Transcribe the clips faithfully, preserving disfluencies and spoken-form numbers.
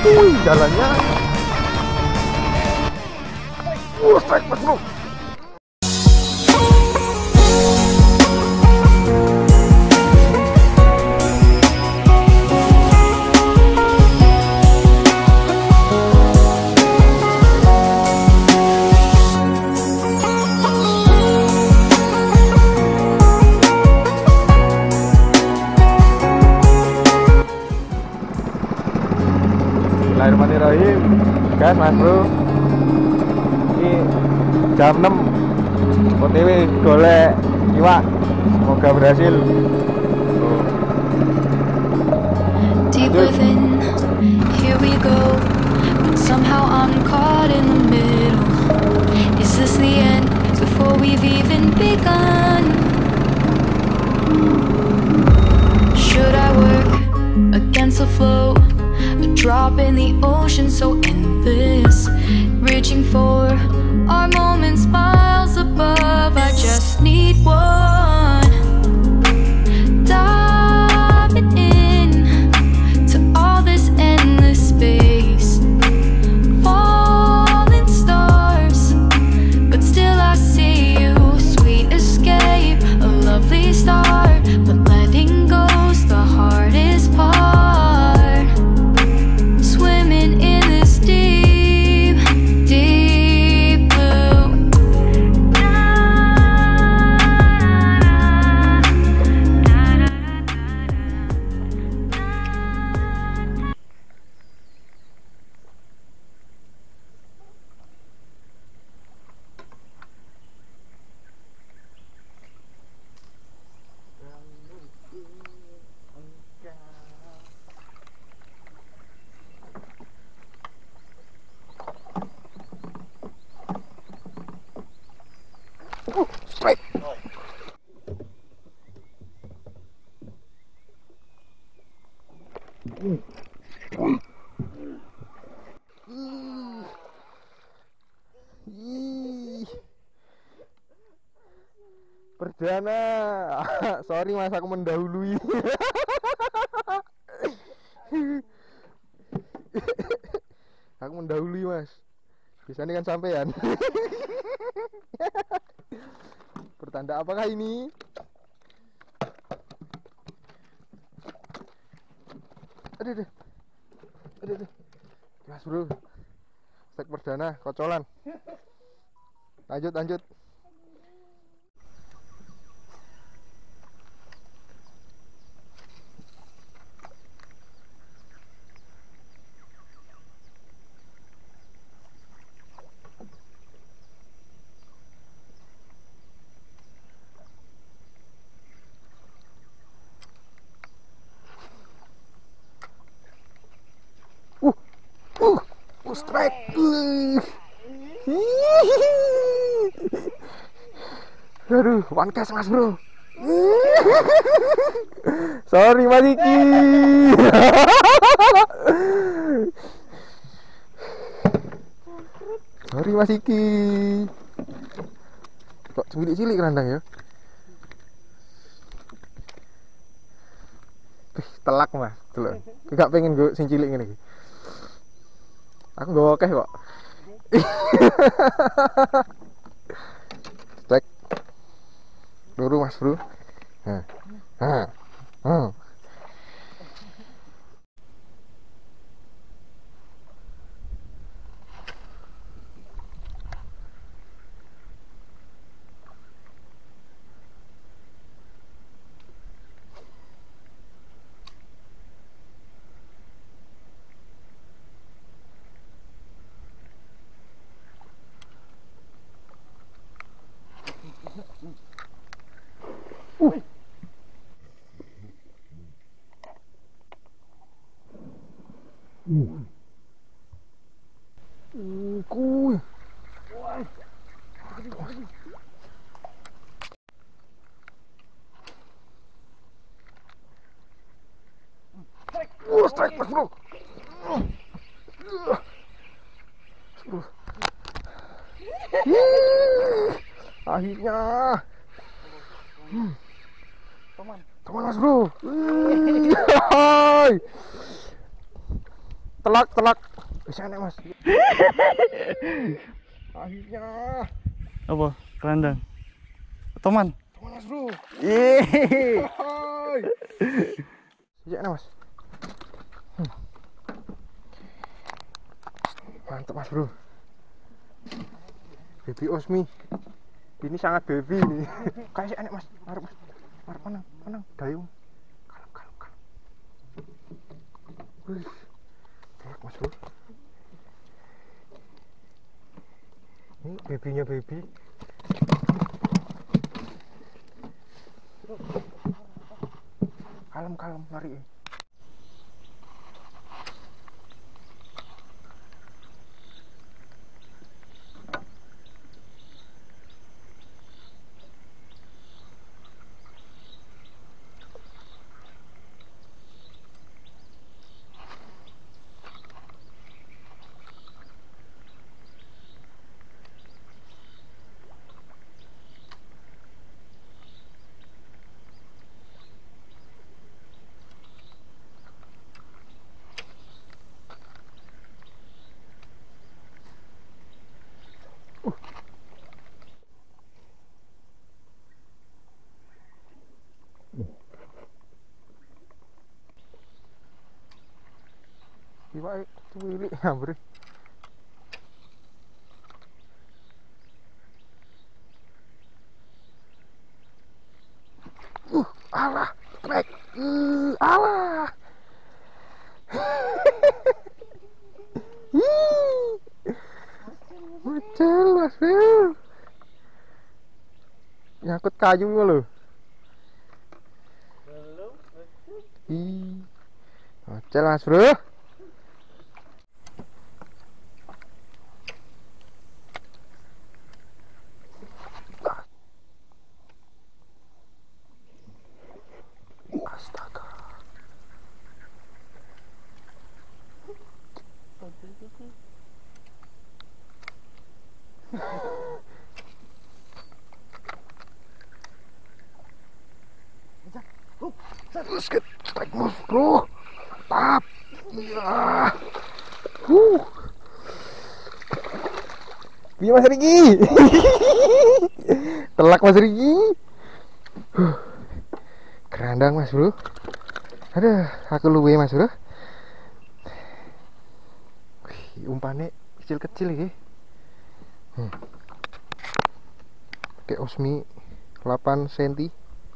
Wih, jalannya. Uh, strike mas bro. Bismillahirrahmanirrahim. Guys, mas bro, ini jam enam O T W golek iwak, semoga berhasil. Deep within, here we go, but somehow I'm caught in the middle. Is this the end before we've even begun? Should I work against the flow? A drop in the ocean so endless, reaching for our moments miles above. I just need one, diving in to all this endless space, falling stars, but still I see you. Sweet escape, a lovely start, but letting go's the hardest part. Uh, strike. Mm. Mm. Ih. Perdana. Sorry mas, aku mendahului. Aku mendahului mas. Bisa ini kan sampean. Pertanda apakah ini? Aduh, aduh, aduh, aduh. Mas bro, strike perdana, kocolan. Lanjut, lanjut. Uh, uh, uh, strike. Uh. Aduh, one cast mas bro. Sorry Mas Iki. Sorry Mas Iki. Kok cilik-cilik kerandang ya? Telak mas, telak. Gak pengen gue sing cilik ngene iki. Aku gak oke kok. Strike. Luru mas bro. Nah. Nah. Hmm. Uh. Uh. Uh, kuy. Uh, strike mas bro. Uh. Uh. Akhirnya. Hmm. Teman, teman mas bro. Hai. telak telak. Bisa enak mas. Akhirnya. Apa? Kerandang. Toman. Toman mas bro. Yeay. Bisa enak mas. Hmm. Mantap mas bro. Baby Osmi. Ini sangat baby ini. Kayak enak mas. Marah mas. Marah panang panang dayung. Kalem kalem kalem. Wih. Telak mas bro. Ini babynya baby. Kalem kalem lari. Iwak cuwilik ambre. Uh, alah, trek. Uh, alah. Macel mas bro. Nyangkut kayu lho. Belum. Ih. Macel mas bro. Astaga. Let's get strike mas bro. Tap. Ya. Huh. Piye mas Riki? Telak mas Riki. Huh. Kerandang mas bro. Aduh, aku luwe mas bro. Wih, umpannya kecil-kecil ya. Hmm. Kayak Osmi delapan sentimeter.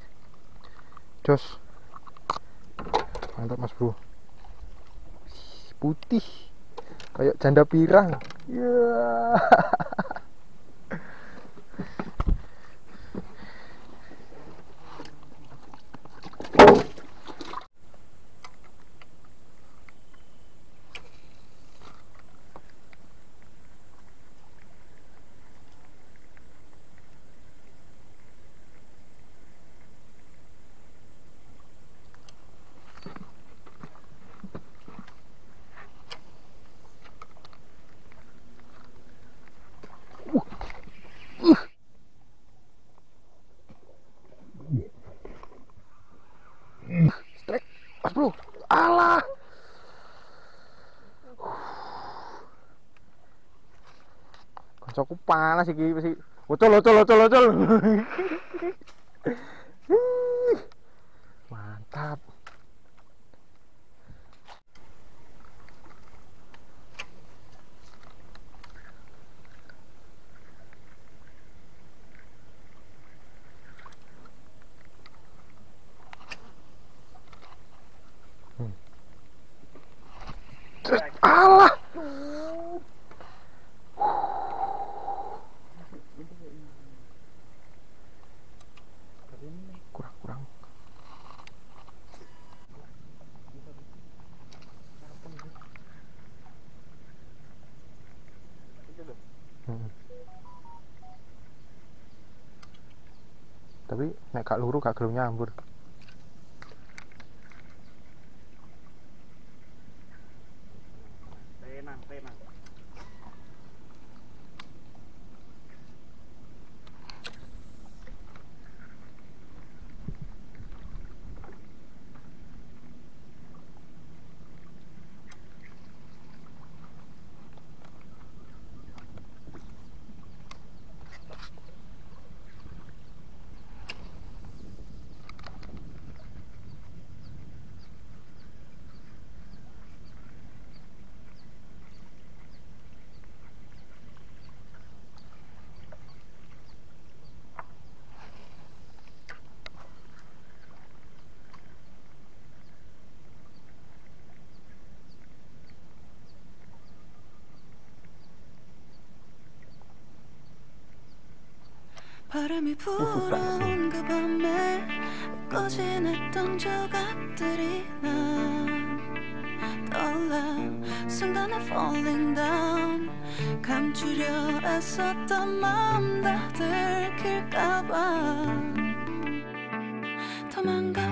Jos. Mantap mas bro. Putih kayak janda pirang. Ya. Yeah. Strike mas bro. Alah. Kancaku panas iki mesti. Ocol ocol ocol ocol. Mantap. Hmm. Alah. Kurang-kurang. Hmm. Tapi nek gak luru gak gelem nyambur. Tenang, tenang. 바람이 불어온 그 밤에 꺼진했던 조각들이 난 떠올라. 순간에 falling down, 감추려 애썼던 마음 다 들킬까봐 도망가